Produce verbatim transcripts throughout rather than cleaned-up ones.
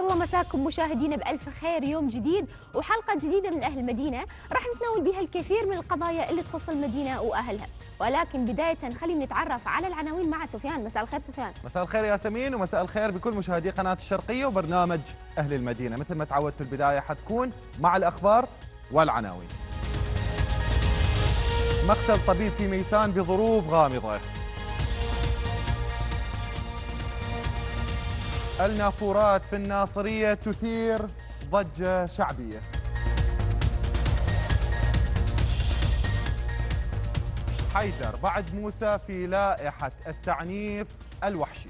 الله مساكم مشاهدينا بألف خير. يوم جديد وحلقة جديدة من أهل المدينة راح نتناول بها الكثير من القضايا اللي تخص المدينة وأهلها، ولكن بداية خلينا نتعرف على العناوين مع سفيان. مساء الخير سفيان. مساء الخير ياسمين، ومساء الخير بكل مشاهدي قناة الشرقية وبرنامج أهل المدينة. مثل ما تعودت في البداية حتكون مع الأخبار والعناوين. مقتل طبيب في ميسان بظروف غامضة. النافورات في الناصرية تثير ضجة شعبية. حيدر بعد موسى في لائحة التعنيف الوحشي.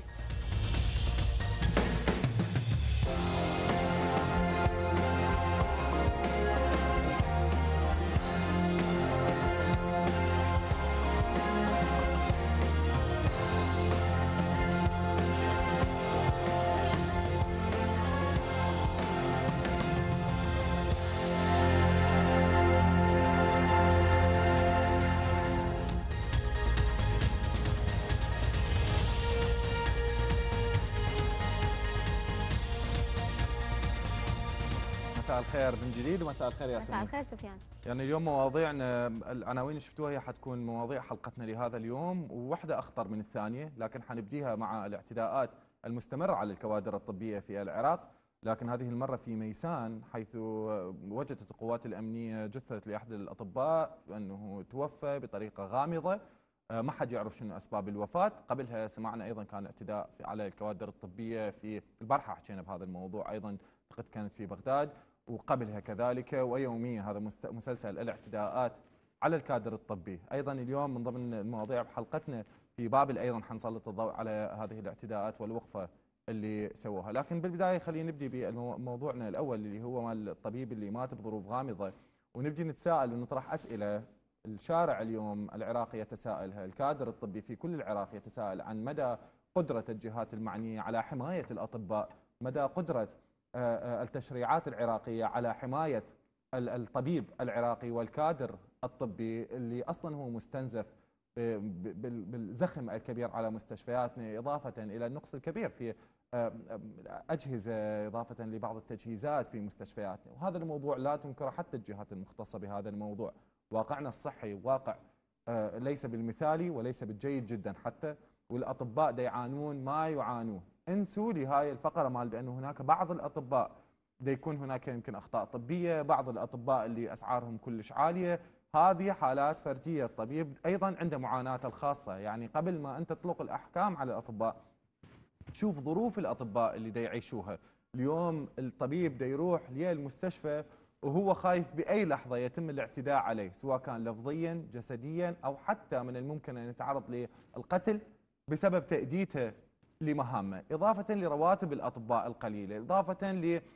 مساء الخير من جديد ومساء الخير ياسمين. مساء الخير سفيان. يعني اليوم مواضيعنا العناوين اللي شفتوها هي حتكون مواضيع حلقتنا لهذا اليوم، وواحدة أخطر من الثانية، لكن حنبديها مع الاعتداءات المستمرة على الكوادر الطبية في العراق، لكن هذه المرة في ميسان، حيث وجدت القوات الأمنية جثة لأحد الأطباء أنه توفى بطريقة غامضة، ما حد يعرف شنو أسباب الوفاة. قبلها سمعنا أيضا كان اعتداء على الكوادر الطبية في البارحة، حكينا بهذا الموضوع أيضا، قد كانت في بغداد، وقبلها كذلك ويوميا هذا مسلسل الاعتداءات على الكادر الطبي. ايضا اليوم من ضمن المواضيع بحلقتنا في بابل ايضا حنسلط الضوء على هذه الاعتداءات والوقفه اللي سووها، لكن بالبدايه خلينا نبدي بموضوعنا الاول اللي هو مال الطبيب اللي مات بظروف غامضه، ونبدي نتساءل ونطرح اسئله. الشارع اليوم العراقي يتساءلها، الكادر الطبي في كل العراق يتساءل عن مدى قدره الجهات المعنيه على حمايه الاطباء، مدى قدره التشريعات العراقية على حماية الطبيب العراقي والكادر الطبي اللي أصلا هو مستنزف بالزخم الكبير على مستشفياتنا، إضافة إلى النقص الكبير في أجهزة، إضافة لبعض التجهيزات في مستشفياتنا. وهذا الموضوع لا تنكر حتى الجهات المختصة بهذا الموضوع. واقعنا الصحي واقع ليس بالمثالي وليس بالجيد جدا حتى، والأطباء دا يعانون ما يعانوه. انسوا لي هاي الفقره مال بانه هناك بعض الاطباء دا يكون هناك يمكن اخطاء طبيه، بعض الاطباء اللي اسعارهم كلش عاليه، هذه حالات فرديه. الطبيب ايضا عنده معاناته الخاصه، يعني قبل ما انت تطلق الاحكام على الاطباء شوف ظروف الاطباء اللي دا يعيشوها. اليوم الطبيب دا يروح للمستشفى وهو خايف باي لحظه يتم الاعتداء عليه، سواء كان لفظيا جسديا او حتى من الممكن ان يتعرض للقتل بسبب تاديته لمهامه، إضافة لرواتب الأطباء القليلة، إضافة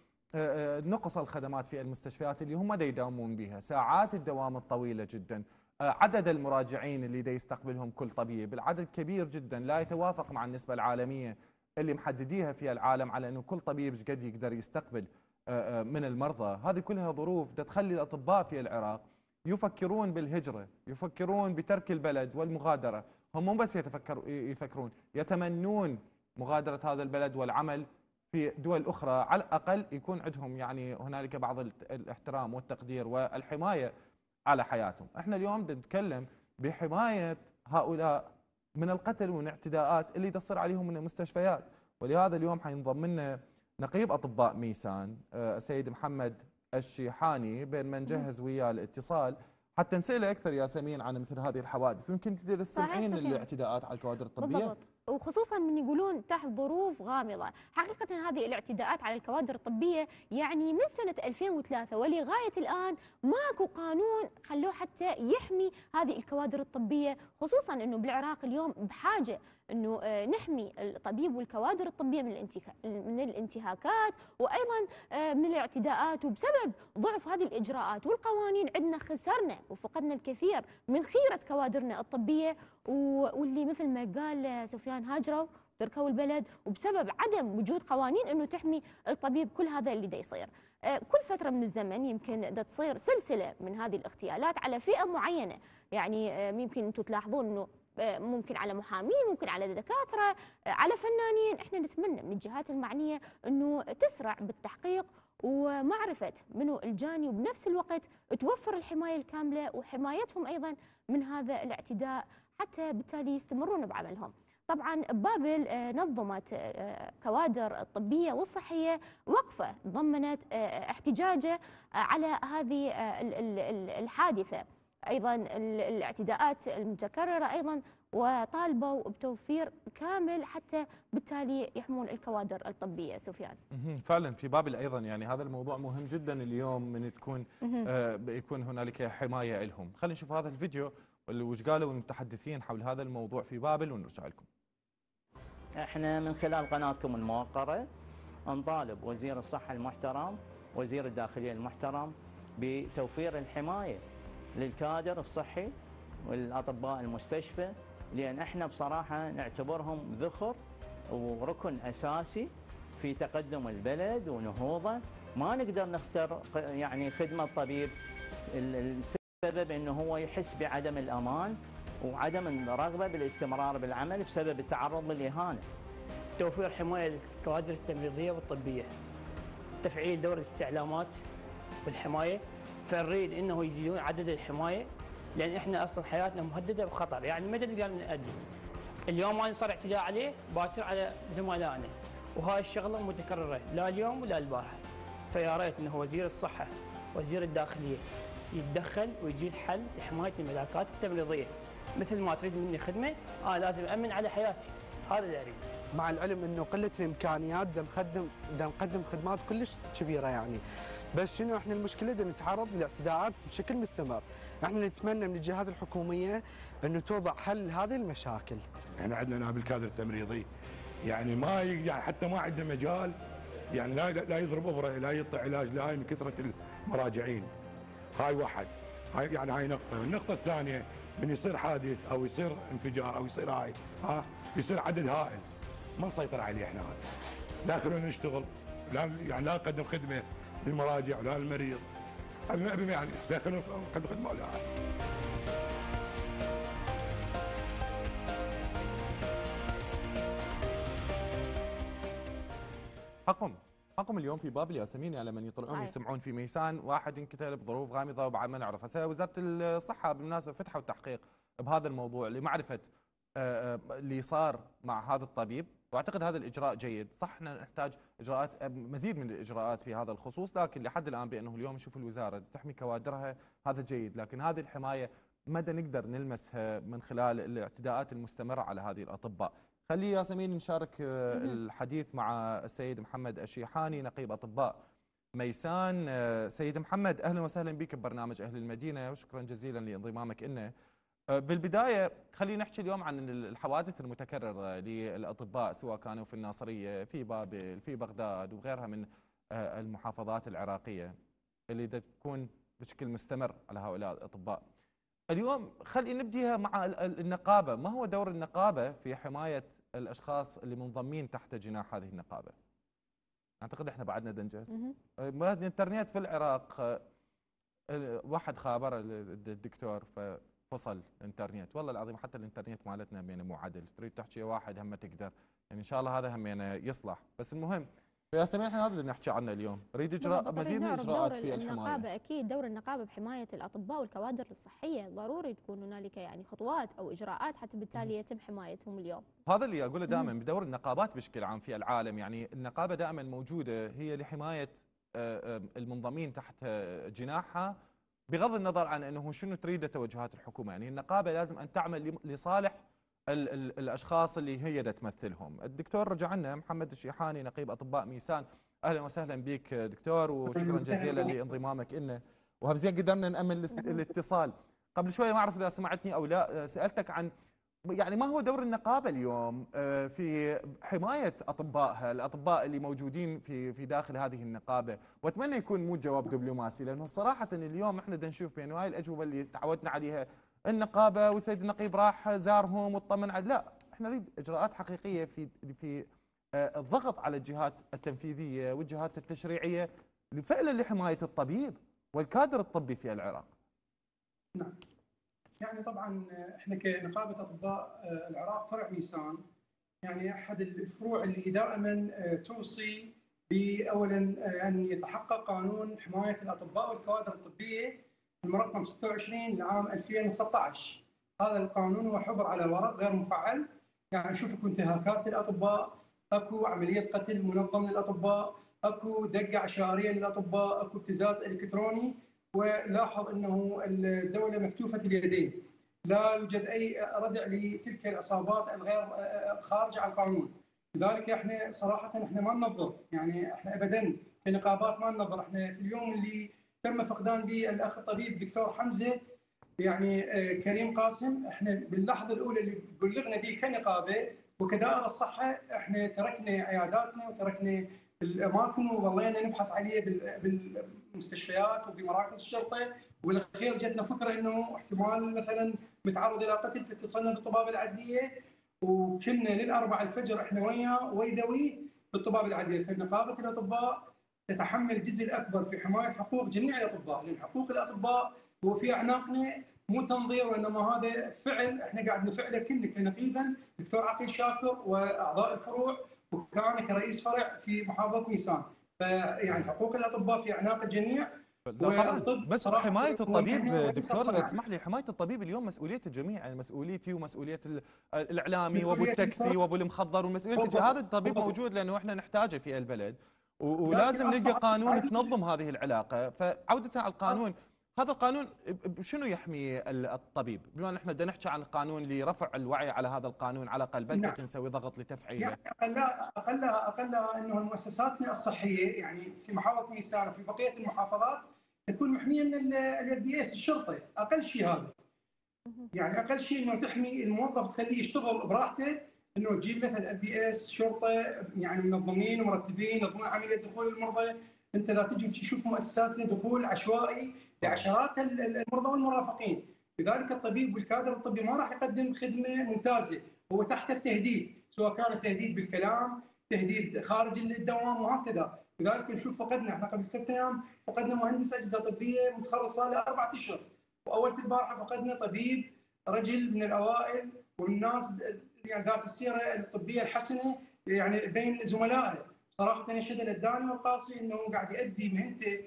لنقص الخدمات في المستشفيات اللي هم دا يداومون بها، ساعات الدوام الطويلة جدا، عدد المراجعين اللي دا يستقبلهم كل طبيب، العدد كبير جدا لا يتوافق مع النسبة العالمية اللي محدديها في العالم على أنه كل طبيب ايش قد يقدر يستقبل من المرضى. هذه كلها ظروف دا تخلي الأطباء في العراق يفكرون بالهجرة، يفكرون بترك البلد والمغادرة. هم مو بس يتفكروا يفكرون، يتمنون مغادرة هذا البلد والعمل في دول أخرى، على الأقل يكون عندهم يعني هنالك بعض الاحترام والتقدير والحماية على حياتهم. احنا اليوم نتكلم بحماية هؤلاء من القتل والاعتداءات اللي تصير عليهم من المستشفيات، ولهذا اليوم حينضم لنا نقيب أطباء ميسان السيد محمد الشيحاني، بين من جهز وياه الاتصال حتى نسأله أكثر ياسمين عن مثل هذه الحوادث. يمكن تدير السمعين الاعتداءات على الكوادر الطبية بالضبط، وخصوصا من يقولون تحت ظروف غامضة. حقيقة هذه الاعتداءات على الكوادر الطبية يعني من سنة ألفين وثلاثة ولغاية الآن ماكو قانون خلوه حتى يحمي هذه الكوادر الطبية، خصوصا أنه بالعراق اليوم بحاجة أنه نحمي الطبيب والكوادر الطبية من من الانتهاكات وأيضا من الاعتداءات. وبسبب ضعف هذه الإجراءات والقوانين عندنا خسرنا وفقدنا الكثير من خيرة كوادرنا الطبية، واللي مثل ما قال سفيان هاجروا تركوا البلد، وبسبب عدم وجود قوانين انه تحمي الطبيب كل هذا اللي دا يصير. كل فتره من الزمن يمكن دا تصير سلسله من هذه الاغتيالات على فئه معينه، يعني يمكن انتم تلاحظون انه ممكن على محامين، ممكن على دكاتره، على فنانين. احنا نتمنى من الجهات المعنيه انه تسرع بالتحقيق ومعرفه منو الجاني، وبنفس الوقت توفر الحمايه الكامله وحمايتهم ايضا من هذا الاعتداء، حتى بالتالي يستمرون بعملهم. طبعا ببابل نظمت كوادر الطبيه والصحيه وقفه ضمنت احتجاجه على هذه الحادثه، ايضا الاعتداءات المتكرره ايضا، وطالبوا بتوفير كامل حتى بالتالي يحمون الكوادر الطبيه. سفيان. فعلا في بابل ايضا يعني هذا الموضوع مهم جدا اليوم، من تكون آه يكون هنالك حمايه لهم. خلينا نشوف هذا الفيديو وش قالوا المتحدثين حول هذا الموضوع في بابل ونرجع لكم. احنا من خلال قناتكم الموقره نطالب وزير الصحه المحترم، وزير الداخليه المحترم، بتوفير الحمايه للكادر الصحي والاطباء المستشفى، لان احنا بصراحه نعتبرهم ذخر وركن اساسي في تقدم البلد ونهوضه. ما نقدر نختار يعني خدمه طبيب السبب انه هو يحس بعدم الامان وعدم الرغبه بالاستمرار بالعمل بسبب التعرض للاهانه. توفير حمايه للكوادر التمريضيه والطبيه، تفعيل دور الاستعلامات والحمايه، فنريد انه يزيدون عدد الحمايه، لان احنا اصلا حياتنا مهدده بخطر، يعني ما نقدر نأدي. اليوم انا صار اعتداء عليه، باكر على زملائنا، وهاي الشغله متكرره لا اليوم ولا البارحه. فيا ريت انه وزير الصحه وزير الداخليه يتدخل ويجيب حل لحمايه الملاكات التمريضيه. مثل ما تريد مني خدمه انا لازم امن على حياتي، هذا اللي اريد. مع العلم انه قله الامكانيات بدنا نقدم بدنا نقدم خدمات كلش كبيره يعني، بس شنو احنا المشكله بدنا نتعرض لاعتداءات بشكل مستمر. احنا نتمنى من الجهات الحكوميه انه توضع حل لهذه المشاكل. احنا عندنا نائب الكادر التمريضي يعني ما يعني حتى ما عنده مجال، يعني لا لا يضرب ابره، لا يعطي علاج لهاي من كثره المراجعين. هاي واحد، هاي يعني هاي نقطه. النقطه الثانيه من يصير حادث او يصير انفجار او يصير هاي ها يصير عدد هائل ما نسيطر عليه احنا. هذا لا خلونا نشتغل، لا يعني لا نقدم خدمه للمراجع ولا للمريض. يعني لا خلونا نقدم خدمه ولا هاي. حقهم حقهم اليوم في بابل ياسمين، يعني لما يطلعون يسمعون في ميسان واحد انقتل بظروف غامضه وبعد ما نعرف. هسه وزاره الصحه بالمناسبه فتحوا تحقيق بهذا الموضوع لمعرفه اللي صار مع هذا الطبيب، واعتقد هذا الاجراء جيد. صح احنا نحتاج اجراءات مزيد من الاجراءات في هذا الخصوص، لكن لحد الان بانه اليوم نشوف الوزاره تحمي كوادرها هذا جيد، لكن هذه الحمايه مدى نقدر نلمسها من خلال الاعتداءات المستمره على هذه الاطباء. خلي ياسمين نشارك الحديث مع السيد محمد الشيحاني نقيب اطباء ميسان. سيد محمد اهلا وسهلا بك ببرنامج اهل المدينه، وشكرا جزيلا لانضمامك لنا. بالبدايه خلينا نحكي اليوم عن الحوادث المتكرره للاطباء سواء كانوا في الناصريه، في بابل، في بغداد وغيرها من المحافظات العراقيه اللي تكون بشكل مستمر على هؤلاء الاطباء. اليوم خلينا نبديها مع النقابه، ما هو دور النقابه في حمايه الاشخاص اللي منضمين تحت جناح هذه النقابه؟ اعتقد احنا بعدنا دنجز. الانترنت في العراق واحد خابر الدكتور ففصل الانترنت، والله العظيم حتى الانترنت مالتنا همينه مو عدل، تريد تحكي واحد هم تقدر، يعني ان شاء الله هذا همينه يصلح. بس المهم يا سمير احنا هذا اللي نحكي عنه اليوم، نريد اجراء مزيد من الاجراءات في الحمايه. النقابه اكيد دور النقابه بحمايه الاطباء والكوادر الصحيه، ضروري تكون هنالك يعني خطوات او اجراءات حتى بالتالي يتم حمايتهم اليوم. هذا اللي اقوله دائما بدور النقابات بشكل عام في العالم، يعني النقابه دائما موجوده هي لحمايه المنضمين تحت جناحها بغض النظر عن انه شنو تريد توجهات الحكومه، يعني النقابه لازم ان تعمل لصالح ال ال الاشخاص اللي هي تمثلهم. الدكتور رجع لنا محمد الشيحاني نقيب اطباء ميسان، اهلا وسهلا بك دكتور وشكرا جزيلا لانضمامك لنا، وهم زين قدرنا نامن الاتصال. قبل شويه ما اعرف اذا سمعتني او لا، سالتك عن يعني ما هو دور النقابه اليوم في حمايه اطبائها، الاطباء اللي موجودين في في داخل هذه النقابه، واتمنى يكون مو جواب دبلوماسي، لانه صراحه اليوم احنا بدنا نشوف بين هاي الاجوبه اللي تعودنا عليها النقابه والسيد النقيب راح زارهم واطمن على، لا احنا نريد اجراءات حقيقيه في في الضغط على الجهات التنفيذيه والجهات التشريعيه فعلا لحمايه الطبيب والكادر الطبي في العراق. نعم. يعني طبعا احنا كنقابه اطباء العراق فرع ميسان، يعني احد الفروع اللي دائما توصي باولا ان يتحقق قانون حمايه الاطباء والكوادر الطبيه المرقم ستة وعشرين لعام ألفين وثلاثة عشر. هذا القانون هو حبر على ورق غير مفعل، يعني نشوف اكو انتهاكات للاطباء، اكو عمليه قتل منظم للاطباء، اكو دقه عشائريه للاطباء، اكو ابتزاز الكتروني. ولاحظ انه الدوله مكتوفه اليدين، لا يوجد اي ردع لتلك العصابات الغير خارجه عن القانون. لذلك احنا صراحه احنا ما ننظر، يعني احنا ابدا كنقابات ما ننظر. احنا في اليوم اللي تم فقدان به الاخ الطبيب الدكتور حمزه يعني كريم قاسم، احنا باللحظه الاولى اللي بلغنا به كنقابه وكدائره الصحه احنا تركنا عياداتنا وتركنا الاماكن وظلينا نبحث عليه بالمستشفيات وبمراكز الشرطه، وبالاخير جتنا فكره انه احتمال مثلا متعرض الى قتل، فاتصلنا بالطبابه العدليه وكنا للاربع الفجر احنا وياه ويدوي بالطبابه العدليه. فنقابه الاطباء تتحمل الجزء الاكبر في حمايه حقوق جميع الاطباء، لان حقوق الاطباء هو في اعناقنا، مو تنظير وانما هذا فعل احنا قاعد نفعله كنا كنقيبا دكتور عقيل شاكر واعضاء الفروع، وكان كرئيس فرع في محافظه ميسان. فيعني حقوق الاطباء في اعناق الجميع. طبعا بس حمايه الطبيب دكتور اذا تسمح لي، حمايه الطبيب اليوم مسؤوليه الجميع، يعني مسؤوليتي ومسؤوليه الاعلامي وابو التاكسي وابو المخضر، ومسؤوليه هذا الطبيب موجود لانه احنا نحتاجه في البلد، ولازم نلقى قانون تنظم هذه العلاقه. فعوده على القانون، هذا القانون شنو يحمي الطبيب؟ بما ان احنا بدنا نحكي عن القانون لرفع الوعي على هذا القانون على الاقل، بلكي نعم. نسوي ضغط لتفعيله. يعني اقلها اقلها اقلها انه مؤسساتنا الصحيه يعني في محافظه ميسان وفي بقيه المحافظات تكون محميه من ال بي اس الشرطه، اقل شيء هذا. يعني اقل شيء انه تحمي الموظف تخليه يشتغل براحته، انه تجيب مثلا ال بي اس شرطه يعني منظمين ومرتبين يضمنون عمليه دخول المرضى. انت لا تجي تشوف مؤسساتنا دخول عشوائي لعشرات المرضى والمرافقين، لذلك الطبيب والكادر الطبي ما راح يقدم خدمه ممتازه، هو تحت التهديد، سواء كان تهديد بالكلام، تهديد خارج الدوام وهكذا. لذلك نشوف فقدنا احنا قبل ثلاث ايام فقدنا مهندس اجهزه طبيه متخرج صار له اربع اشهر، واول البارحه فقدنا طبيب رجل من الاوائل ومن الناس يعني ذات السيره الطبيه الحسنه يعني بين زملائه. صراحه يشهد الداني والقاصي انه قاعد يؤدي مهنته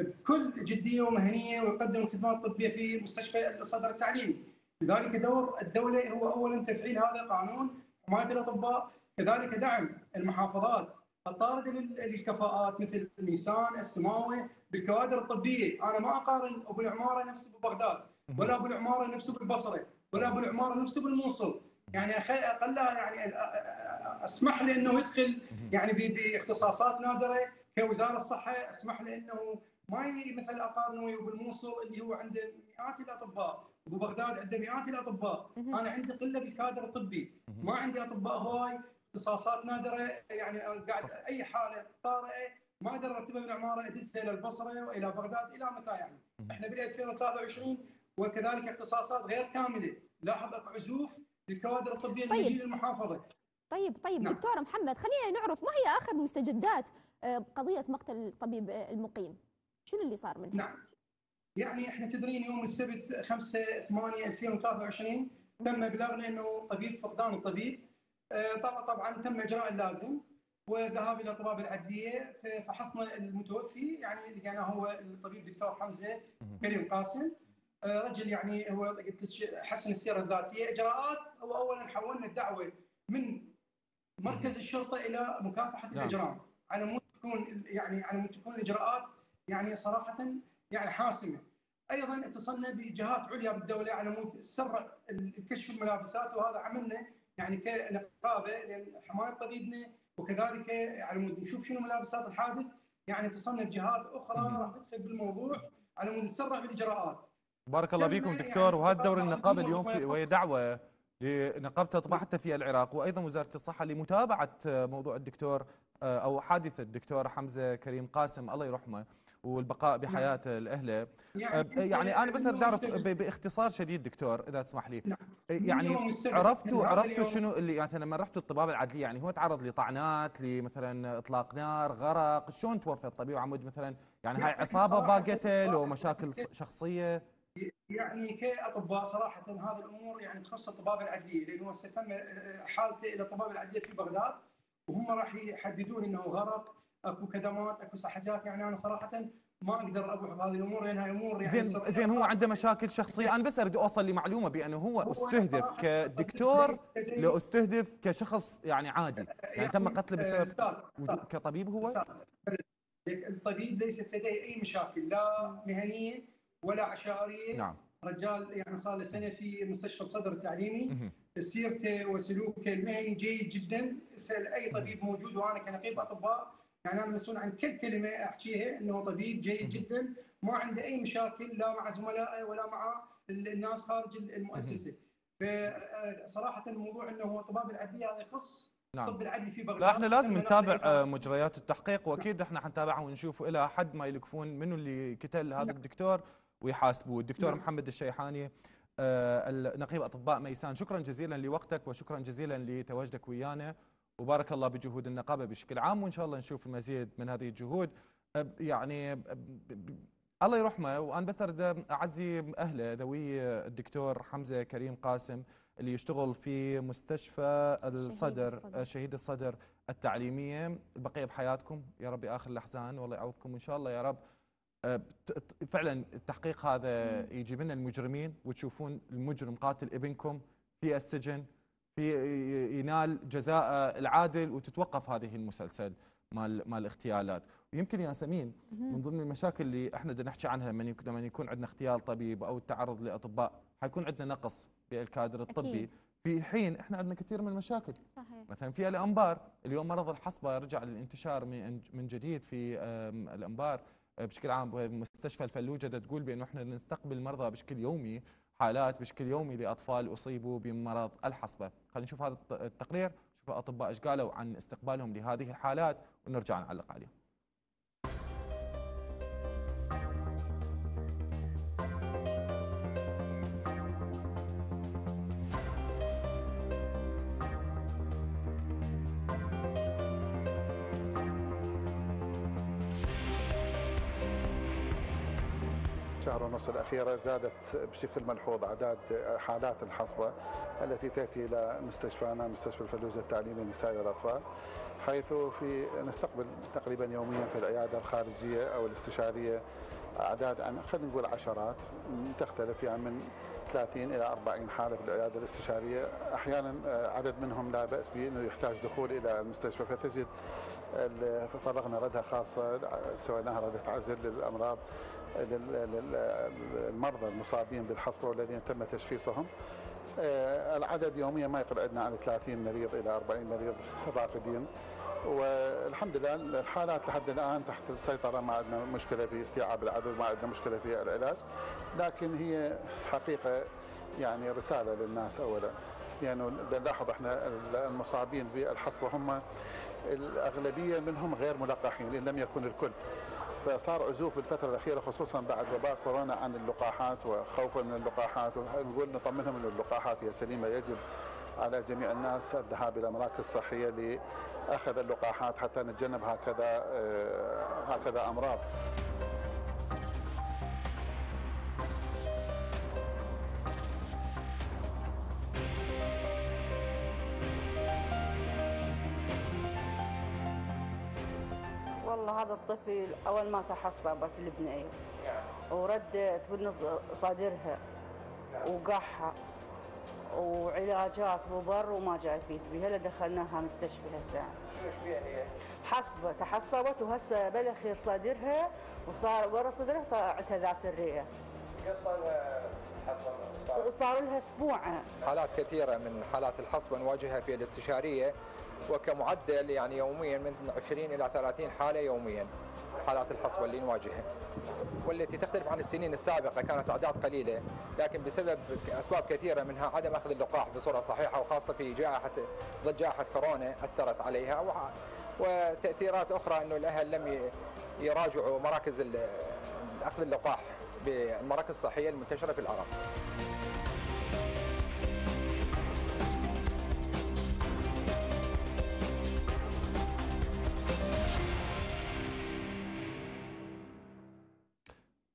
بكل جديه ومهنيه ويقدم الخدمات الطبيه في مستشفى الصدر التعليمي. لذلك دور الدوله هو اولا تفعيل هذا القانون حمايه الاطباء، كذلك دعم المحافظات الطارده للكفاءات مثل ميسان، السماوه بالكوادر الطبيه. انا ما اقارن ابو العماره نفسه ببغداد، ولا ابو العماره نفسه بالبصره، ولا ابو العماره نفسه بالموصل. يعني اقلها يعني اسمح له انه يدخل يعني باختصاصات نادره كوزاره الصحه، اسمح له انه ما مثل اقارنه بالموصل اللي هو عنده مئات الاطباء، ابو بغداد عنده مئات الاطباء، انا عندي قله بالكادر الطبي، ما عندي اطباء هواي، اختصاصات نادره. يعني قاعد اي حاله طارئه ما اقدر ارتبها بالعماره ادزها للبصره والى بغداد الى متى يعني؟ احنا بال ألفين وثلاثة وعشرين وكذلك اختصاصات غير كامله، لاحظ اكو عزوف للكوادر الطبيه طيب. المجيه للمحافظه. طيب طيب نعم. دكتور محمد، خلينا نعرف ما هي اخر مستجدات قضيه مقتل الطبيب المقيم؟ شنو اللي صار منها؟ نعم. يعني احنا تدرين يوم السبت خمسة ثمانية ألفين وثلاثة وعشرين تم بلاغنا انه طبيب فقدان الطبيب. طبعا طبعا تم اجراء اللازم وذهاب الى الطبابه العدليه، فحصنا المتوفي يعني لقيناه هو الطبيب الدكتور حمزه كريم قاسم، رجل يعني هو قلت لك حسن السيره الذاتيه. اجراءات هو اولا حولنا الدعوه من مركز الشرطه الى مكافحه الاجرام على مود تكون يعني على مود تكون الاجراءات يعني صراحه يعني حاسمه. ايضا اتصلنا بجهات عليا بالدوله على مود تسرع الكشف الملابسات، وهذا عملنا يعني كنقابه لحمايه طبيبنا، وكذلك على مود نشوف شنو ملابسات الحادث. يعني اتصلنا بجهات اخرى راح تدخل بالموضوع على مود نسرع بالاجراءات. بارك الله بكم دكتور. وهذا دور النقابه اليوم في وهي دعوه لنقابه الاطباء حتى في العراق، وايضا وزاره الصحه لمتابعه موضوع الدكتور او حادثه الدكتور حمزه كريم قاسم الله يرحمه والبقاء بحياه الاهله. يعني, يعني انا بس اريد اعرف باختصار شديد دكتور اذا تسمح لي، يعني عرفتوا عرفتوا شنو اللي يعني لما رحتوا الطبابه العدليه يعني هو تعرض لطعنات، لمثلا اطلاق نار، غرق، شلون توفى الطبيب عمود مثلا؟ يعني هاي عصابه باقته لو مشاكل شخصيه؟ يعني كاطباء صراحه هذه الامور يعني تخص الطبابه العدليه، لانه هسه تم حالته الى الطبابه العدليه في بغداد، وهم راح يحددون انه غرق، اكو كدمات، اكو سحجات. يعني انا صراحه ما اقدر ابوح بهذه الامور لانها امور يعني زين زين هو عنده مشاكل شخصيه، انا بس اريد اوصل لمعلومه بانه هو, هو استهدف كدكتور لو استهدف كشخص يعني عادي، يعني, يعني تم قتله بسبب أستاذ أستاذ كطبيب هو؟ أستاذ الطبيب ليست لديه اي مشاكل لا مهنيه ولا عشائريه. نعم. رجال يعني صار له سنه في مستشفى الصدر التعليمي، سيرته وسلوكه المهني جيد جدا. اسال اي طبيب موجود، وانا كنقيب اطباء يعني انا مسؤول عن كل كلمه احكيها، انه طبيب جيد جدا ما عنده اي مشاكل لا مع زملائه ولا مع الناس خارج المؤسسه. فصراحه الموضوع انه هو طباب العدليه هذا يخص نعم. الطب العدلي في بغداد. لا احنا لازم نتابع مجريات التحقيق، واكيد احنا حنتابعها ونشوف الى حد ما يلكفون منو اللي قتل هذا الدكتور ويحاسبوه. الدكتور نعم. محمد الشيحاني آه نقيب اطباء ميسان، شكرا جزيلا لوقتك وشكرا جزيلا لتواجدك ويانا، وبارك الله بجهود النقابه بشكل عام، وان شاء الله نشوف المزيد من هذه الجهود. آه يعني آه الله يرحمه. وانا بس اريد اعزي اهله ذوي الدكتور حمزه كريم قاسم اللي يشتغل في مستشفى الصدر شهيد الصدر, شهيد الصدر التعليميه. البقيه بحياتكم يا رب اخر الاحزان، والله يعوضكم ان شاء الله يا رب. فعلا التحقيق هذا يجيب لنا المجرمين، وتشوفون المجرم قاتل ابنكم في السجن، في ينال جزاء العادل، وتتوقف هذه المسلسل مال مال الاغتيالات. ويمكن ياسمين من ضمن المشاكل اللي احنا بدنا نحكي عنها لما يكون عندنا اغتيال طبيب او التعرض لاطباء، حيكون عندنا نقص بالكادر الطبي أكيد. في حين احنا عندنا كثير من المشاكل. صحيح. مثلا في الانبار، اليوم مرض الحصبه رجع للانتشار من من جديد في الانبار بشكل عام. مستشفى الفلوجه تقول بانه احنا نستقبل مرضى بشكل يومي، حالات بشكل يومي لاطفال اصيبوا بمرض الحصبه. خلينا نشوف هذا التقرير، نشوف الاطباء ايش قالوا عن استقبالهم لهذه الحالات ونرجع نعلق عليه. الشهر ونص الأخيرة زادت بشكل ملحوظ أعداد حالات الحصبة التي تأتي إلى مستشفانا مستشفى الفلوجة التعليمي للنساء والأطفال، حيث في نستقبل تقريبا يوميا في العيادة الخارجية أو الاستشارية أعداد عن خلينا نقول عشرات تختلف، يعني من ثلاثين إلى أربعين حالة في العيادة الاستشارية. أحيانا عدد منهم لا بأس به أنه يحتاج دخول إلى المستشفى، فتجد فرغنا ردة خاصة سويناها ردة عزل للأمراض للمرضى المصابين بالحصبة والذين تم تشخيصهم. العدد يوميا ما يقل عندنا عن ثلاثين مريض إلى أربعين مريض راقدين، والحمد لله الحالات لحد الآن تحت السيطرة، ما عندنا مشكلة في استيعاب العدد، ما عندنا مشكلة في العلاج. لكن هي حقيقة يعني رسالة للناس أولا، يعني نلاحظ احنا المصابين بالحصبة هم الأغلبية منهم غير ملقحين إن لم يكن الكل، فصار عزوف الفترة الأخيرة خصوصا بعد وباء كورونا عن اللقاحات وخوفا من اللقاحات، ونقول نطمنهم أن اللقاحات هي سليمة. يجب على جميع الناس الذهاب إلى مراكز صحية لأخذ اللقاحات حتى نتجنب هكذا هكذا أمراض. والله هذا الطفل أول ما تحصبت البنية وردت بالنص صدرها وقحها وعلاجات وبر وما جاي يفيد بها، لا دخلناها مستشفى هسه. شو ايش بيها هي؟ حصبة تحصبت وهسه بالاخير صدرها وصار ورا صدرها صار اعتذات الرئة. قد صار حصبة؟ صار لها اسبوع. حالات كثيرة من حالات الحصبة نواجهها في الاستشارية، وكمعدل يعني يوميا من عشرين إلى ثلاثين حالة يوميا حالات الحصبة اللي نواجهها، والتي تختلف عن السنين السابقة كانت أعداد قليلة، لكن بسبب أسباب كثيرة منها عدم أخذ اللقاح بصورة صحيحة، وخاصة في جائحة ضد جائحة كورونا أثرت عليها، وتأثيرات أخرى أنه الأهل لم يراجعوا مراكز أخذ اللقاح بالمراكز الصحية المنتشرة في العراق. مثل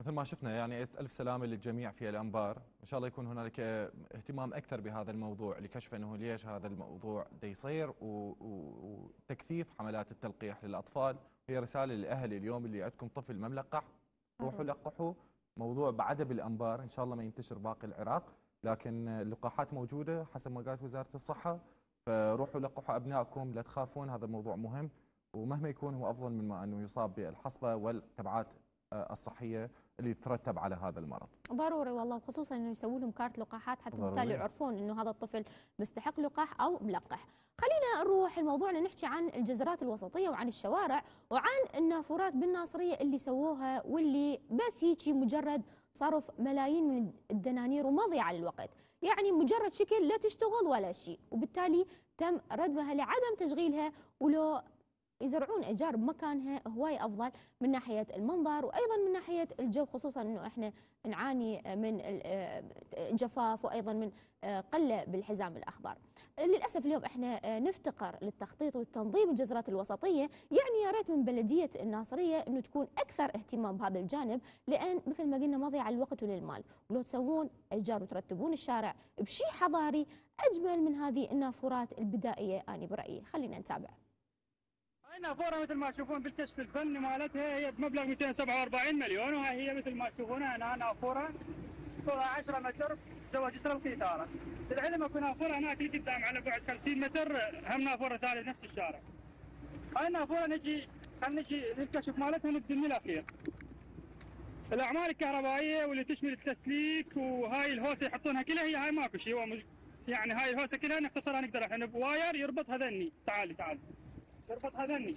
مثل ما شفنا يعني الف سلامه للجميع في الانبار، ان شاء الله يكون هنالك اهتمام اكثر بهذا الموضوع لكشف انه ليش هذا الموضوع دا يصير، وتكثيف حملات التلقيح للاطفال. هي رساله للاهل اليوم اللي عندكم طفل مملقح روحوا لقحوا. موضوع بعده بالانبار ان شاء الله ما ينتشر باقي العراق، لكن اللقاحات موجوده حسب ما قالت وزاره الصحه، فروحوا لقحوا ابنائكم لا تخافون. هذا الموضوع مهم، ومهما يكون هو افضل من ما انه يصاب بالحصبه والتبعات الصحيه اللي تترتب على هذا المرض. ضروري والله، وخصوصا انه يسووا لهم كارت لقاحات حتى ضروري. بالتالي يعرفون انه هذا الطفل مستحق لقاح او ملقح. خلينا نروح الموضوع نحكي عن الجزرات الوسطيه وعن الشوارع وعن النافورات بالناصريه اللي سووها، واللي بس هيجي مجرد صرف ملايين من الدنانير ومضيعه للوقت، يعني مجرد شكل لا تشتغل ولا شيء، وبالتالي تم ردمها لعدم تشغيلها، ولو يزرعون اشجار بمكانها هواي افضل من ناحيه المنظر وايضا من ناحيه الجو، خصوصا انه احنا نعاني من الجفاف وايضا من قله بالحزام الاخضر. للاسف اليوم احنا نفتقر للتخطيط والتنظيم الجزرات الوسطيه، يعني يا ريت من بلديه الناصريه انه تكون اكثر اهتمام بهذا الجانب، لان مثل ما قلنا مضيعه للوقت وللمال، ولو تسوون اشجار وترتبون الشارع بشيء حضاري اجمل من هذه النافورات البدائيه. انا برايي خلينا نتابع. هاي النافوره مثل ما تشوفون بالكشف الفني مالتها هي بمبلغ مئتين وسبعة وأربعين مليون، وهي هي مثل ما تشوفونها هنا نافوره طولها عشرة متر جوا جسر القيثاره. للعلم اكو نافوره هناك اللي قدام على بعد خمسين متر هم نافوره ثانيه بنفس الشارع. هاي النافوره نجي خلينا نجي للكشف مالتها نبدا من الاخير. الاعمال الكهربائيه واللي تشمل التسليك وهاي الهوسه يحطونها كلها هي هاي ماكو شيء، هو يعني هاي الهوسه كلها نختصرها نقدر احنا بواير يربط هذني. تعالي تعالي يربط هذني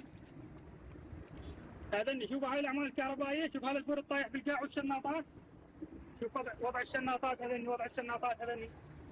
هذني شوف هاي الاعمال الكهربائيه، شوف هذا البر الطايح بالقاع والشناطات، شوف وضع وضع الشناطات هذني، وضع الشناطات هذني.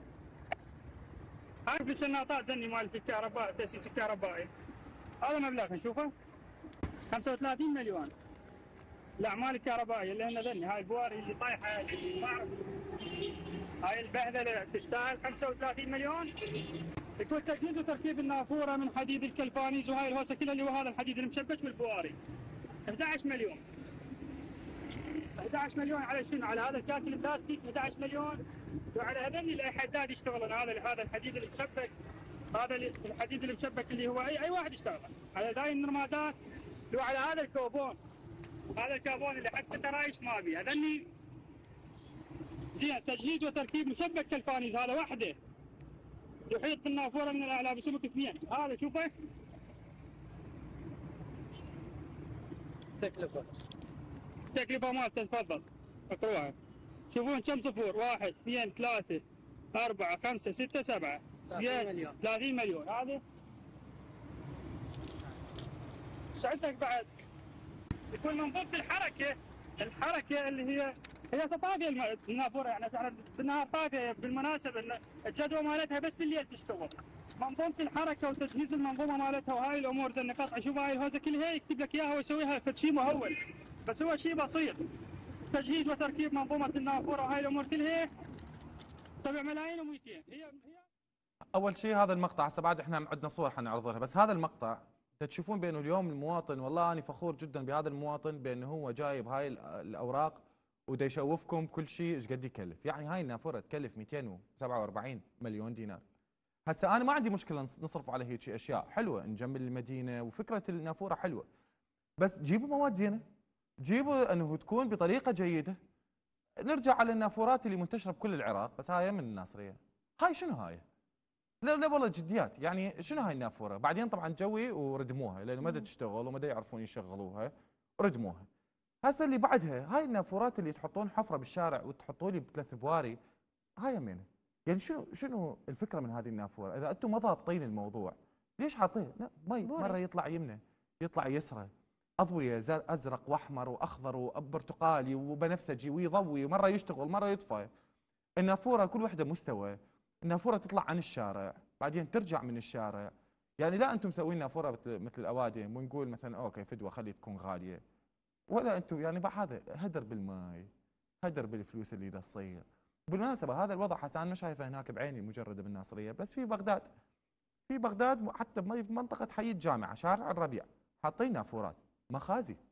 هاي الشناطات ذني مال الكهرباء التاسيس الكهربائي. هذا مبلغ نشوفه خمسة وثلاثين مليون. الاعمال الكهربائيه اللي هنا ذني هاي البواري اللي طايحه اللي ما اعرف هاي البهذله تستاهل خمسة وثلاثين مليون. يكون تجهيز وتركيب النافوره من حديد الكلفانيز وهاي الهوسه كلها اللي هو هذا الحديد المشبك والبواري أحد عشر مليون. أحد عشر مليون على شنو؟ على هذا الكاك البلاستيك أحد عشر مليون، وعلى هذني اللي حداد يشتغلون هذا هذا الحديد المشبك، هذا الحديد المشبك اللي هو اي اي واحد يشتغل على ذاي النرمادات، وعلى هذا الكوبون، هذا الكوبون اللي حتى ترايش ما بيه. هذني زين تجهيز وتركيب مشبك كلفانيز هذا وحده يحيط بالنافوره من الاعلى بسمك اثنين. هذا شوفه تكلفه تكلفه مالته تفضل اقروها. شوفون كم صفور، واحد اثنين ثلاثة أربعة خمسة ستة سبعة ثلاثين مليون. هذا ايش عندك بعد؟ يكون منظومة الحركة، الحركة اللي هي هي طافية النافورة، يعني احنا بالنهار طافية بالمناسبة ان الجدوى مالتها بس بالليل تشتغل. منظومة الحركة وتجهيز المنظومة مالتها وهاي الامور ذا النقاط، شوف هاي الهوزة كلها يكتب لك اياها ويسويها فد شيء مهول، بس هو شيء بسيط. تجهيز وتركيب منظومة النافورة وهاي الامور كلها سبع ملايين ومئتين. هي هي اول شيء هذا المقطع هسه بعد احنا عندنا صور حنعرضها، بس هذا المقطع تشوفون بانه اليوم المواطن، والله انا فخور جدا بهذا المواطن بانه هو جايب هاي الاوراق ودا يشوفكم كل شيء ايش قد يكلف. يعني هاي النافوره تكلف مئتين وسبعة وأربعين مليون دينار. هسه انا ما عندي مشكله نصرف على هيك اشياء حلوه نجمل المدينه وفكره النافوره حلوه، بس جيبوا مواد زينه، جيبوا انه تكون بطريقه جيده. نرجع على النافورات اللي منتشره بكل العراق، بس هاي من الناصريه. هاي شنو هاي؟ لا لا والله جديات، يعني شنو هاي النافوره؟ بعدين طبعا جوي وردموها لانه ما تشتغل وما يعرفون يشغلوها ردموها. هسه اللي بعدها هاي النافورات اللي تحطون حفره بالشارع وتحطوا لي بثلاث بواري، هاي يمينه. يعني شنو شنو الفكره من هذه النافوره؟ اذا انتم ما ضابطين الموضوع ليش حاطين؟ لا مي مره يطلع يمنه يطلع يسره، اضويه ازرق واحمر واخضر وبرتقالي وبنفسجي ويضوي، مره يشتغل مره يطفى. النافوره كل وحده مستوى، النافوره تطلع عن الشارع بعدين ترجع من الشارع. يعني لا انتم مسوين نافوره مثل مثل الاوادم ونقول مثلا اوكي فدوه خلي تكون غاليه، ولا انتم يعني هذا هدر بالماي، هدر بالفلوس اللي دا تصير. بالمناسبه هذا الوضع حتى انا ما شايفه هناك بعيني المجرده بالناصريه، بس في بغداد، في بغداد حتى بمنطقه حي الجامعه شارع الربيع حاطين نافورات مخازي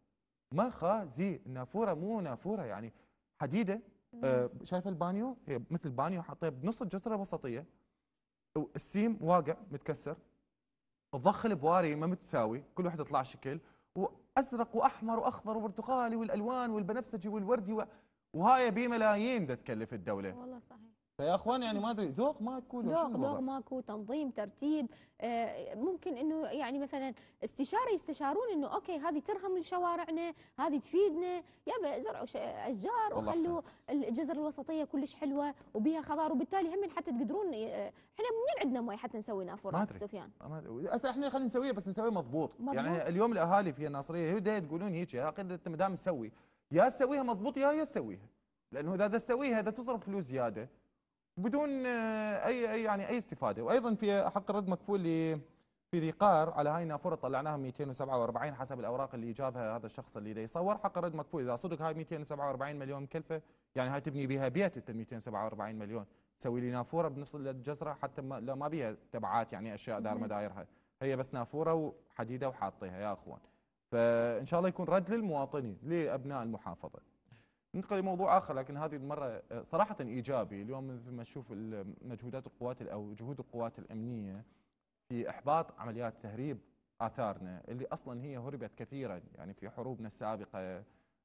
مخازي. النافوره مو نافوره يعني حديده. آه شايفه البانيو؟ هي مثل بانيو حاطيه بنص الجسر الوسطيه، السيم واقع متكسر، الضخ البواري ما متساوي، كل واحد يطلع شكل، وازرق واحمر واخضر وبرتقالي والالوان والبنفسجي والوردي و... وهاي بملايين بدها تكلف الدوله. والله صحيح. فيا اخوان يعني ما ادري ذوق ماكو، ذوق ذوق ماكو، تنظيم، ترتيب. آه ممكن انه يعني مثلا استشاره يستشارون انه اوكي هذه ترهم لشوارعنا، هذه تفيدنا، يابا زرعوا اشجار وخلوا الجزر الوسطيه كلش حلوه وبيها خضار، وبالتالي هم حتى تقدرون. آه احنا منين عندنا مي حتى نسوي نافورات سفيان؟ هسه احنا خلينا نسويها بس نسويها مضبوط. يعني اليوم الاهالي في الناصريه هي تقولون هيك، يا اخي انت ما دام تسوي يا تسويها مضبوط يا يا تسويها، لانه اذا تسويها اذا تصرف فلوس زياده بدون اي اي يعني اي استفاده. وايضا في حق الرد مكفول لي في ذي قار على هاي النافوره طلعناها مئتين وسبعة وأربعين حسب الاوراق اللي جابها هذا الشخص اللي دا يصور. حق الرد مكفول اذا صدق هاي مئتين وسبعة وأربعين مليون مكلفه، يعني هاي تبني بها بيت انت مئتين وسبعة وأربعين مليون، تسوي لي نافوره بنص الجزره حتى ما لا ما بيها تبعات يعني اشياء دار مدايرها، هي بس نافوره وحديده وحاطيها يا اخوان. فان شاء الله يكون رد للمواطنين لابناء المحافظه. ننتقل لموضوع اخر لكن هذه المره صراحه ايجابي. اليوم مثل ما نشوف مجهودات القوات او جهود القوات الامنيه في احباط عمليات تهريب اثارنا اللي اصلا هي هربت كثيرا يعني في حروبنا السابقه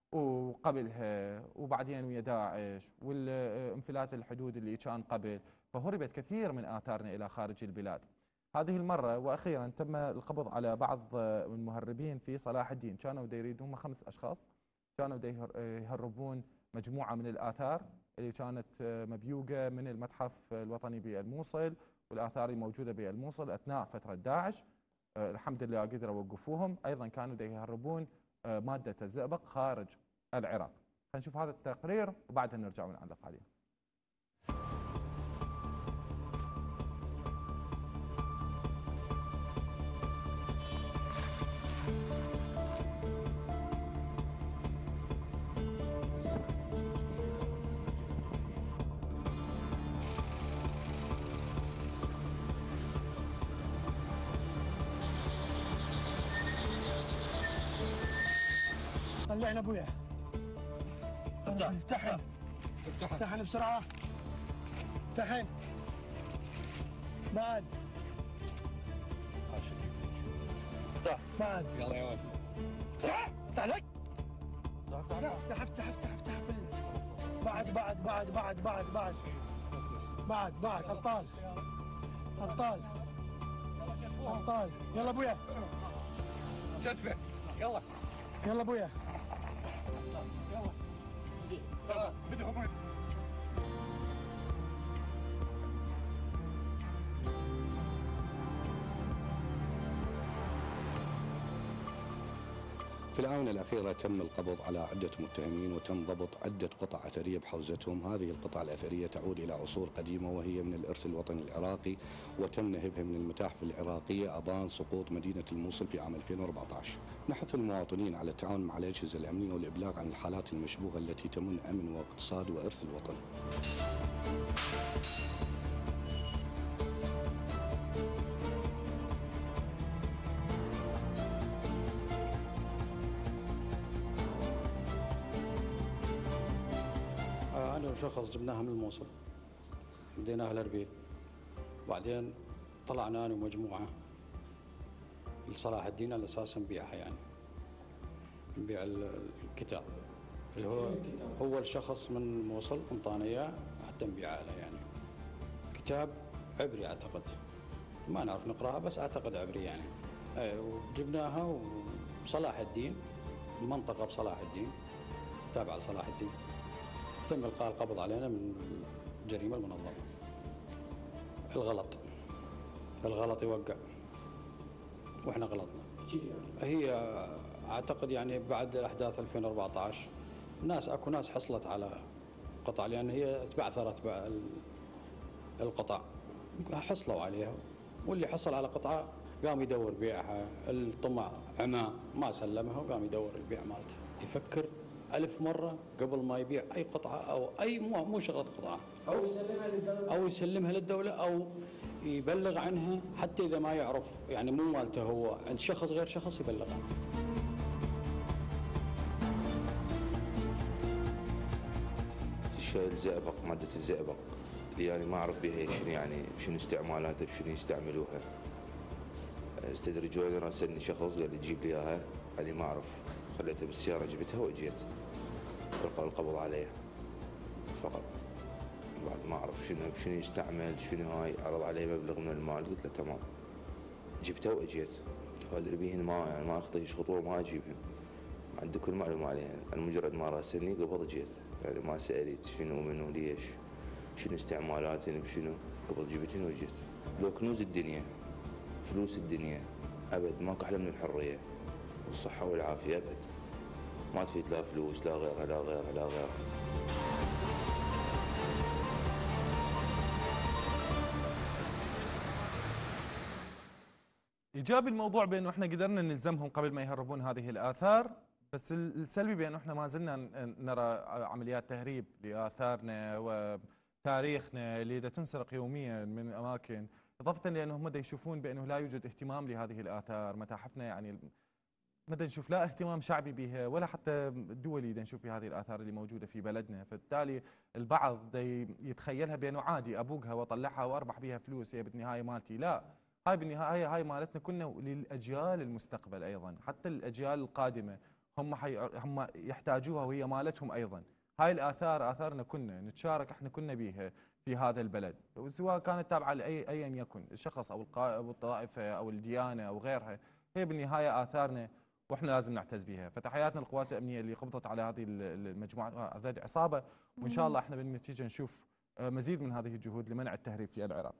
وقبلها وبعدين ويا داعش والانفلات الحدود اللي كان قبل، فهربت كثير من اثارنا الى خارج البلاد. هذه المره واخيرا تم القبض على بعض المهربين في صلاح الدين، كانوا يريدون هم خمس اشخاص كانوا يهربون مجموعة من الآثار اللي كانت مبيوقة من المتحف الوطني بالموصل والآثار الموجودة بالموصل أثناء فترة داعش. الحمد لله قدروا يوقفوهم. أيضا كانوا يهربون مادة الزئبق خارج العراق. خلينا نشوف هذا التقرير وبعدها نرجع ونعلق عليه. طلعنا ابويا. افتحن افتحن بسرعه. افتحن بعد. افتح بعد. يلا يا ولد. افتح لك. افتح افتح افتح افتح كله. بعد بعد بعد بعد بعد بعد بعد بعد ابطال ابطال ابطال. يلا ابويا. جدفه يلا يلا ابويا. في الآونة الأخيرة تم القبض على عدة متهمين وتم ضبط عدة قطع أثرية بحوزتهم. هذه القطع الأثرية تعود إلى عصور قديمة وهي من الإرث الوطني العراقي، وتم نهبها من المتاحف العراقية أبان سقوط مدينة الموصل في عام ألفين وأربعة عشر. نحث المواطنين على التعاون مع الأجهزة الأمنية والإبلاغ عن الحالات المشبوهة التي تمن أمن واقتصاد وإرث الوطن. شخص جبناها من الموصل بديناها الاربيل، بعدين طلعنا انا ومجموعه لصلاح الدين على اساس نبيعها، يعني نبيع الكتاب اللي هو هو الشخص من الموصل انطانا اياه حتى نبيعه له. يعني كتاب عبري اعتقد، ما نعرف نقراها بس اعتقد عبري يعني. اي وجبناها وصلاح الدين المنطقه بصلاح الدين تابعه لصلاح الدين. تم إلقاء القبض علينا من الجريمة المنظمة. الغلط الغلط يوقع وإحنا غلطنا. هي أعتقد يعني بعد أحداث ألفين وأربعة عشر ناس أكو ناس حصلت على قطع، لأن هي تبعثرت القطع حصلوا عليها، واللي حصل على قطعة قام يدور بيعها. الطمع عمى ما سلمها وقام يدور البيع مالتها. يفكر ألف مرة قبل ما يبيع أي قطعة أو أي مو مو شغلة قطعة، أو يسلمها للدولة أو يسلمها للدولة أو يبلغ عنها، حتى إذا ما يعرف يعني مو مالته هو عند شخص غير شخص يبلغ عنه. شايل زئبق، ماده الزئبق اللي يعني ما اعرف بها شنو يعني شنو استعمالاتها بشنو يستعملوها. استدرجوني راسلني شخص قال لي تجيب لي اياها، قال لي ما اعرف، خليتها بالسياره جبتها واجيت القوا القبض عليها فقط. بعد ما اعرف شنو شنو يستعمل شنو هاي، عرض علي مبلغ من المال قلت له تمام، جبتها واجيت. قال بيهن ما يعني ما اخطيش خطوه ما اجيبهن، عندي كل معلومه عليها. انا مجرد ما راسلني قبض جيت، يعني ما سالت شنو منو ليش شنو استعمالاتهن بشنو، قبل جبتهن وجيت. لو كنوز الدنيا فلوس الدنيا ابد ماكو احلى من الحريه والصحه والعافيه، ابد ما تفيد لا فلوس لا غيرها لا غيرها لا غيرها. ايجابي الموضوع بانه احنا قدرنا نلزمهم قبل ما يهربون هذه الاثار، بس السلبي بانه احنا ما زلنا نرى عمليات تهريب لاثارنا وتاريخنا اللي دا تنسرق يوميا من اماكن، اضافه لانهم دا يشوفون بانه لا يوجد اهتمام لهذه الاثار. متاحفنا يعني ما دا نشوف لا اهتمام شعبي بها ولا حتى دولي دا نشوف بهذه الاثار اللي موجوده في بلدنا، فبالتالي البعض دا يتخيلها بانه عادي ابوقها واطلعها واربح بها فلوس، هي بالنهايه مالتي. لا، هاي بالنهايه هاي مالتنا كنا للاجيال المستقبل ايضا، حتى الاجيال القادمه هم حي... هم يحتاجوها وهي مالتهم ايضا. هاي الاثار اثارنا كنا نتشارك احنا كنا بيها في هذا البلد، سواء كانت تابعه لاي ايا يكن الشخص او القا... او الطائفه او الديانه او غيرها، هي بالنهايه اثارنا واحنا لازم نعتز بها. فتحياتنا للقوات الامنيه اللي قبضت على هذه المجموعه هذه العصابه، وان شاء الله احنا بالنتيجه نشوف مزيد من هذه الجهود لمنع التهريب في العراق.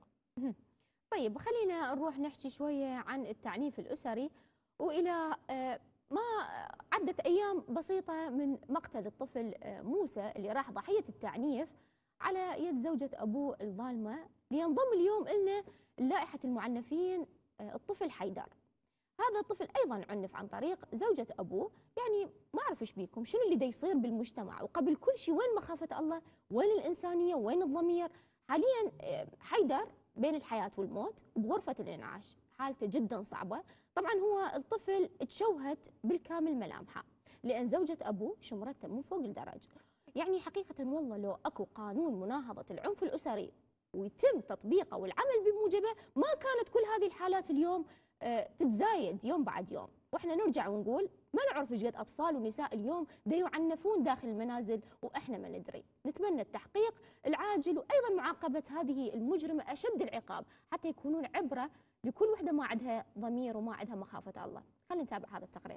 طيب خلينا نروح نحكي شوية عن التعنيف الأسري، وإلى ما عدت أيام بسيطة من مقتل الطفل موسى اللي راح ضحية التعنيف على يد زوجة أبوه الظالمة، لينضم اليوم لنا لائحة المعنفين الطفل حيدر. هذا الطفل أيضا عنف عن طريق زوجة أبوه. يعني ما أعرف إيش بيكم، شنو اللي دا يصير بالمجتمع؟ وقبل كل شيء وين مخافة الله؟ وين الإنسانية؟ وين الضمير؟ حاليا حيدر بين الحياة والموت بغرفة الإنعاش، حالته جدا صعبة. طبعا هو الطفل تشوهت بالكامل ملامحه لأن زوجة أبوه شمرته من فوق الدرج. يعني حقيقة والله لو أكو قانون مناهضة العنف الأسري ويتم تطبيقه والعمل بموجبه، ما كانت كل هذه الحالات اليوم تتزايد يوم بعد يوم. واحنا نرجع ونقول ما نعرف ايش قد اطفال ونساء اليوم دا يعنفون داخل المنازل واحنا ما ندري. نتمنى التحقيق العاجل وايضا معاقبه هذه المجرمه اشد العقاب حتى يكونون عبره لكل وحده ما عندها ضمير وما عندها مخافه الله. خلينا نتابع هذا التقرير.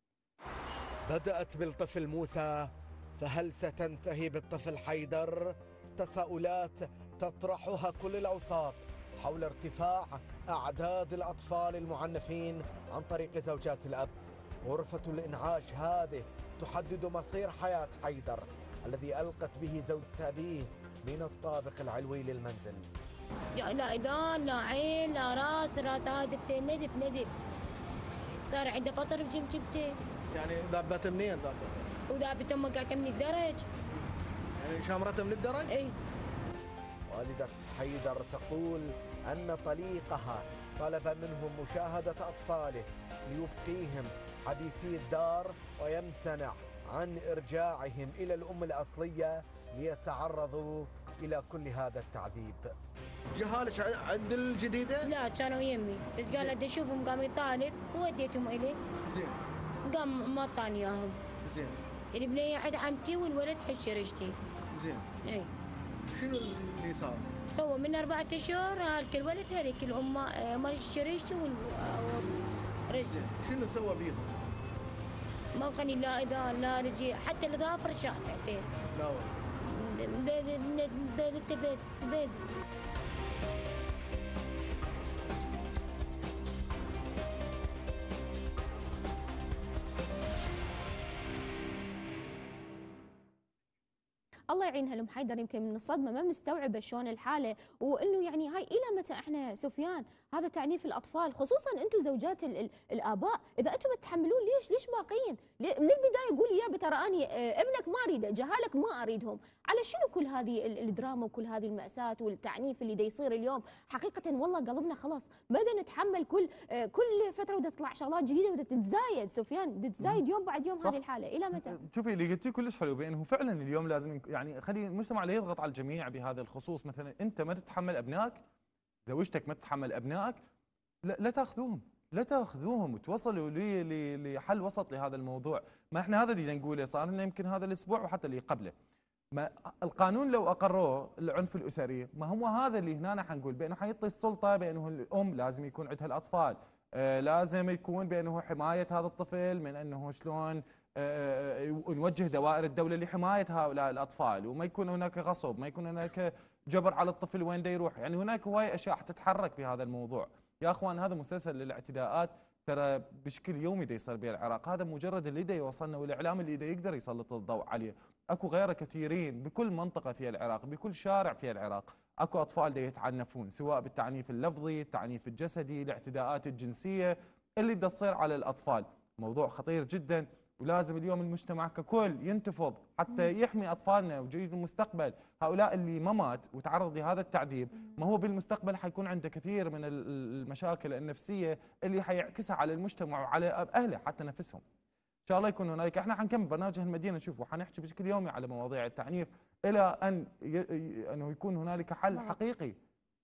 بدأت بالطفل موسى، فهل ستنتهي بالطفل حيدر؟ تساؤلات تطرحها كل الأوساط حول ارتفاع أعداد الأطفال المعنفين عن طريق زوجات الأب. غرفة الإنعاش هذه تحدد مصير حياة حيدر الذي ألقت به زوجة أبيه من الطابق العلوي للمنزل. لا إذان لا عين لا راس، راس هادفته ندف ندف، صار عنده فطر بجمجمته. يعني ذابته منين ذابته؟ وذابته أمه قاعدة من الدرج. يعني شامرته من الدرج؟ إي. والدة حيدر تقول أن طليقها طلب منهم مشاهدة أطفاله ليبقيهم حبيسي الدار ويمتنع عن إرجاعهم إلى الأم الأصلية ليتعرضوا إلى كل هذا التعذيب. جهالك عند الجديدة؟ لا كانوا يمي، بس قال بدي أشوفهم قام يطالب ووديتهم إلي. زين. قام ما أعطاني إياهم. زين. البنية عند عمتي والولد حش رجتي. زين. إي. شنو اللي صار؟ هو من أربعة أشهر هالك الولد هذيك الأم مال رجتي والرجل. شنو سوى بيهم؟ ما بخلي لا إذا لا رجي حتى الإضافة شاطئتين. لا والله. بيد بيد بيد بيد. الله يعينها لأم حيدر، يمكن من الصدمه ما مستوعبه شلون الحاله، وانه يعني هاي الى متى احنا سفيان هذا تعنيف الاطفال، خصوصا انتم زوجات ال ال الاباء، اذا انتم تتحملون ليش ليش باقيين؟ من البدايه قولي يا ترى اني ابنك ما اريده، جهالك ما اريدهم، على شنو كل هذه الدراما وكل هذه المأساة والتعنيف اللي دا يصير اليوم؟ حقيقه والله قلبنا خلاص بدا نتحمل كل كل فتره ودا تطلع شغلات جديده ودا تتزايد سفيان، تتزايد يوم بعد يوم. هذه الحاله الى متى؟ شوفي اللي قلتيه كلش حلو، بانه فعلا اليوم لازم يعني يعني خلي المجتمع لا يضغط على الجميع بهذا الخصوص. مثلا انت ما تتحمل ابنائك، زوجتك ما تتحمل ابنائك، لا, لا تاخذوهم لا تاخذوهم وتوصلوا لحل وسط لهذا الموضوع. ما احنا هذا اللي نقوله، صار لنا يمكن هذا الاسبوع وحتى اللي قبله. ما القانون لو اقروه العنف الاسري، ما هو هذا اللي هنا حنقول بانه حيعطي السلطه بانه الام لازم يكون عندها الاطفال، آه لازم يكون بانه حمايه هذا الطفل من انه شلون آه نوجه دوائر الدوله لحمايه هؤلاء الاطفال، وما يكون هناك غصب، ما يكون هناك جبر على الطفل وين دا يروح. يعني هناك هواي اشياء حتتحرك بهذا الموضوع. يا اخوان هذا مسلسل للاعتداءات ترى بشكل يومي دا يصير بالعراق، هذا مجرد اللي دا يوصلنا والاعلام اللي دا يقدر يسلط الضوء عليه. اكو غيره كثيرين بكل منطقه في العراق، بكل شارع في العراق، اكو اطفال دا يتعنفون، سواء بالتعنيف اللفظي، التعنيف الجسدي، الاعتداءات الجنسيه اللي دا تصير على الاطفال. موضوع خطير جدا، ولازم اليوم المجتمع ككل ينتفض حتى يحمي اطفالنا وجيل المستقبل. هؤلاء اللي ما مات وتعرض لهذا التعذيب، ما هو بالمستقبل حيكون عنده كثير من المشاكل النفسيه اللي حيعكسها على المجتمع وعلى اهله حتى نفسهم. ان شاء الله يكون هنالك، احنا حنكمل برنامج المدينه نشوفه، حنحكي بشكل يومي على مواضيع التعنيف الى ان انه يكون هنالك حل حقيقي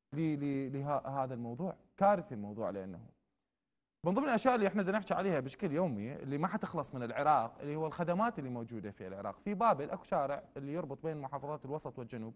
لهذا الموضوع. كارثي الموضوع، لانه من ضمن الاشياء اللي احنا بدنا نحكي عليها بشكل يومي اللي ما حتخلص من العراق اللي هو الخدمات اللي موجوده في العراق. في بابل اكو شارع اللي يربط بين محافظات الوسط والجنوب،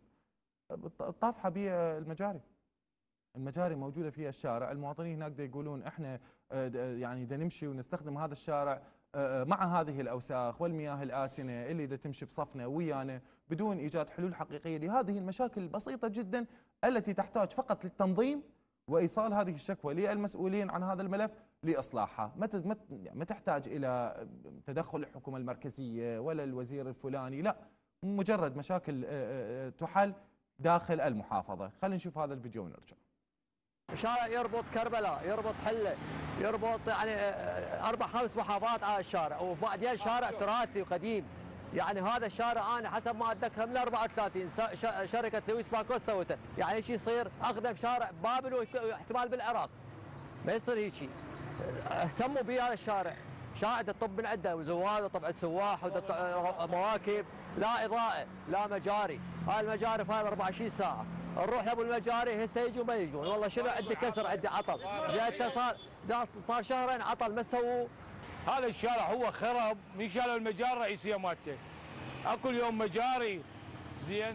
طافحه به المجاري. المجاري موجوده فيها الشارع، المواطنين هناك دا يقولون احنا يعني دا نمشي ونستخدم هذا الشارع مع هذه الاوساخ والمياه الآسنه اللي دا تمشي بصفنا ويانا بدون ايجاد حلول حقيقيه لهذه المشاكل البسيطه جدا التي تحتاج فقط للتنظيم وايصال هذه الشكوى للمسؤولين عن هذا الملف لاصلاحها. ما ما تحتاج الى تدخل الحكومه المركزيه ولا الوزير الفلاني، لا، مجرد مشاكل تحل داخل المحافظه. خلينا نشوف هذا الفيديو ونرجع. شارع يربط كربلاء، يربط حله، يربط يعني اربع خمس محافظات على الشارع، وبعدين شارع تراثي وقديم. يعني هذا الشارع انا حسب ما اتذكر من أربعة وثلاثين شركه لويس باكوت سوته، يعني ايش يصير اقدم شارع بابل واحتمال بالعراق. ما يصير هيك. اهتموا بهذا الشارع، شارع الطب من عنده وزواد وطبع السواح ومواكب، لا اضاءه، لا مجاري، هاي المجاري فايض أربعة وعشرين ساعه، نروح لابو المجاري هسه يجوا ما يجون، والله شنو عندي كسر عندي عطل، جاي صار صار شهرين عطل ما سووا. هذا الشارع هو خرب من شالوا المجاري الرئيسيه مالته. اكو اليوم مجاري زين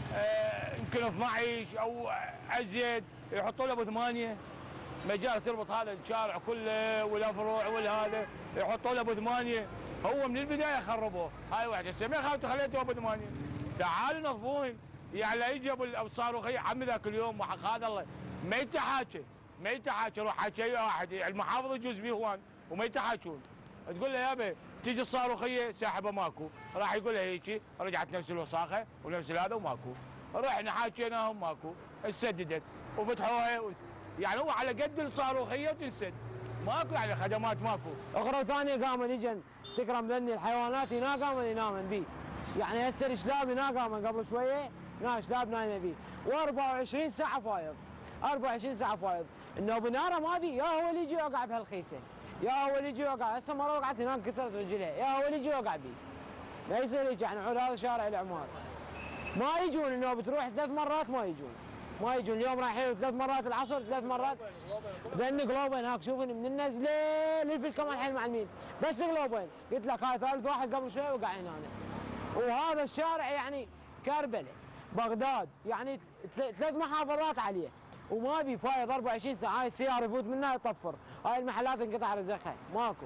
آه يمكن اثنعش او ازيد يحطوا له ابو ثمانيه مجاري تربط هذا الشارع كله والافروع والهذا، يحطوا له ابو ثمانيه. هو من البدايه خربوه، هاي واحده هسه ما خليته خليته ابو ثمانيه. تعالوا نظفوهم، يعني لا يجي ابو الصاروخيه عمي ذاك اليوم وحق الله ما يتحاكى ما يتحاكى. روح حكي واحد المحافظ يجوز به هون وما يتحاكون. تقول له يابا تيجي الصاروخيه ساحبه ماكو، راح يقول لها هيك، رجعت نفس الوساخه ونفس هذا وماكو. رحنا حاكيناهم ماكو، اسددت وفتحوها، يعني هو على قد الصاروخيه وتنسد. ماكو يعني خدمات ماكو. اخرى ثانيه قاموا نجن تكرم ذني الحيوانات هنا قاموا ينامن بيه. يعني هسه الشلاب هنا قاموا قبل شويه، هنا شلاب نايمه بيه، وأربعة وعشرين ساعه فايض. أربعة وعشرين ساعه فايض، انه بناره ما بي، يا هو اللي يجي يوقع بهالخيسه، يا هو اللي يجي يوقع. هسه مره وقعت هناك كسرت رجلها، يا هو اللي يجي يوقع بيه. ما يصير هيك، يعني عود هذا شارع العمار. ما يجون، انه بتروح ثلاث مرات ما يجون. ما يجون، اليوم رايحين ثلاث مرات العصر ثلاث مرات. لان قلوبين هاك شوفني من النزله للفيش كمان الحين معلمين، بس قلوبين. قلت لك هاي ثالث واحد قبل شوي وقع هنا. وهذا الشارع يعني كربله، بغداد، يعني ثلاث محافظات عليه، وما بي فايض أربعة وعشرين ساعه. هاي السياره يفوت منها يطفر، هاي المحلات انقطع رزقها، ماكو.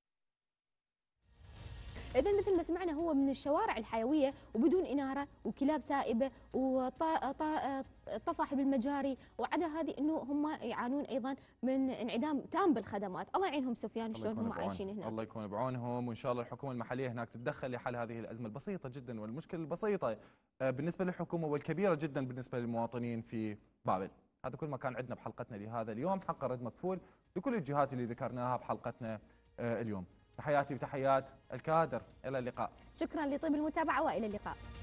إذا مثل ما سمعنا هو من الشوارع الحيوية وبدون إنارة وكلاب سائبة وطفح بالمجاري، وعدا هذه أنه هم يعانون أيضا من انعدام تام بالخدمات. الله يعينهم سفيان شلون هم عايشين هناك. الله يكون بعونهم، وإن شاء الله الحكومة المحلية هناك تتدخل لحل هذه الأزمة البسيطة جدا والمشكلة البسيطة بالنسبة للحكومة والكبيرة جدا بالنسبة للمواطنين في بابل. هذا كل ما كان عندنا بحلقتنا لهذا اليوم. حق رد مكفول لكل الجهات اللي ذكرناها بحلقتنا اليوم. تحياتي وتحيات الكادر، إلى اللقاء. شكرا لطيب المتابعة وإلى اللقاء.